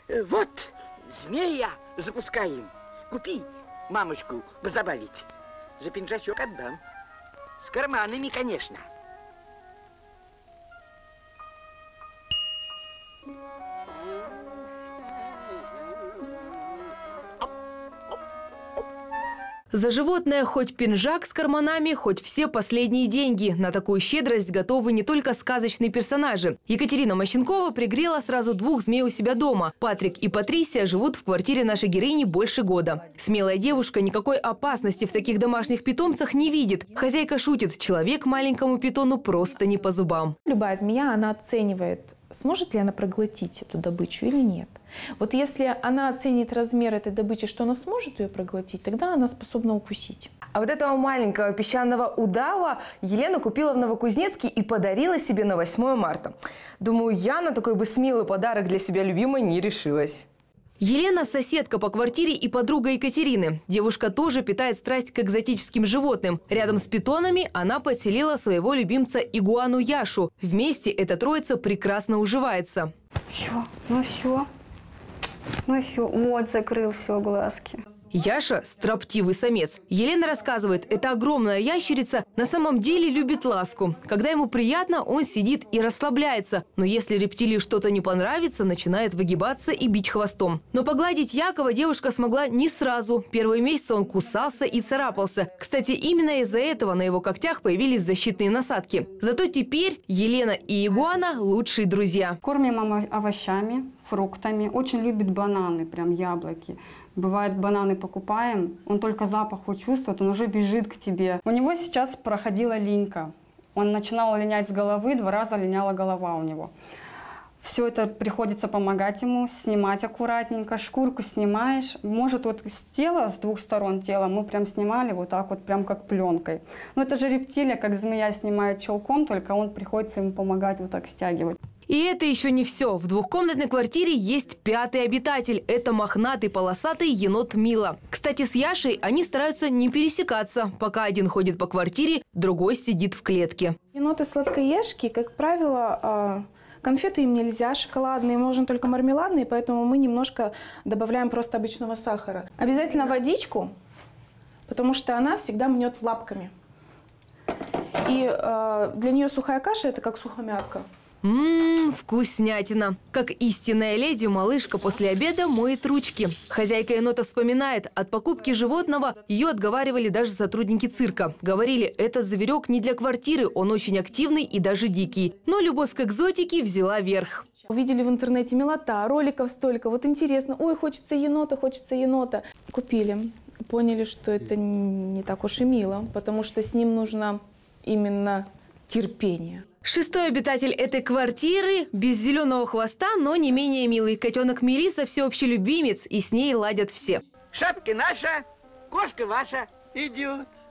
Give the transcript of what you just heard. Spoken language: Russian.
Вот, змея запускаем. Купи мамочку позабавить. За пинжачок отдам. С карманами, конечно. За животное хоть пинжак с карманами, хоть все последние деньги. На такую щедрость готовы не только сказочные персонажи. Екатерина Мощенкова пригрела сразу 2 змей у себя дома. Патрик и Патрисия живут в квартире нашей героини больше года. Смелая девушка никакой опасности в таких домашних питомцах не видит. Хозяйка шутит, человек маленькому питону просто не по зубам. Любая змея, она оценивает, сможет ли она проглотить эту добычу или нет. Вот если она оценит размер этой добычи, что она сможет ее проглотить, тогда она способна укусить. А вот этого маленького песчаного удава Елена купила в Новокузнецке и подарила себе на 8 марта. Думаю, я на такой бы смелый подарок для себя любимой не решилась. Елена – соседка по квартире и подруга Екатерины. Девушка тоже питает страсть к экзотическим животным. Рядом с питонами она подселила своего любимца игуану Яшу. Вместе эта троица прекрасно уживается. Ну все, вот закрыл все глазки. Яша – строптивый самец. Елена рассказывает, эта огромная ящерица на самом деле любит ласку. Когда ему приятно, он сидит и расслабляется. Но если рептилии что-то не понравится, начинает выгибаться и бить хвостом. Но погладить Якова девушка смогла не сразу. Первые месяцы он кусался и царапался. Кстати, именно из-за этого на его когтях появились защитные насадки. Зато теперь Елена и игуана – лучшие друзья. Кормим овощами, фруктами. Очень любит бананы, прям яблоки. Бывает, бананы покупаем, он только запах чувствует, он уже бежит к тебе. У него сейчас проходила линька. Он начинал линять с головы, 2 раза линяла голова у него. Все это приходится помогать ему, снимать аккуратненько. Шкурку снимаешь. Может, вот с тела, с 2 сторон тела мы прям снимали вот так вот, прям как пленкой. Но это же рептилия, как змея снимает челком, только он приходится ему помогать вот так стягивать. И это еще не все. В 2-комнатной квартире есть 5-й обитатель. Это мохнатый полосатый енот Мила. Кстати, с Яшей они стараются не пересекаться. Пока один ходит по квартире, другой сидит в клетке. Еноты-сладкоежки, как правило, конфеты им нельзя, шоколадные, можно только мармеладные, поэтому мы немножко добавляем просто обычного сахара. Обязательно водичку, потому что она всегда мнет лапками. И для нее сухая каша – это как сухомятка. Вкуснятина. Как истинная леди, малышка после обеда моет ручки. Хозяйка енота вспоминает, от покупки животного ее отговаривали даже сотрудники цирка. Говорили, этот зверек не для квартиры, он очень активный и даже дикий. Но любовь к экзотике взяла верх. Увидели в интернете милота, роликов столько, вот интересно, ой, хочется енота. Купили, поняли, что это не так уж и мило, потому что с ним нужно именно терпение. 6-й обитатель этой квартиры без зеленого хвоста, но не менее милый. Котенок Мелисса всеобщий любимец, и с ней ладят все. Шапка наша, кошка ваша. Идет.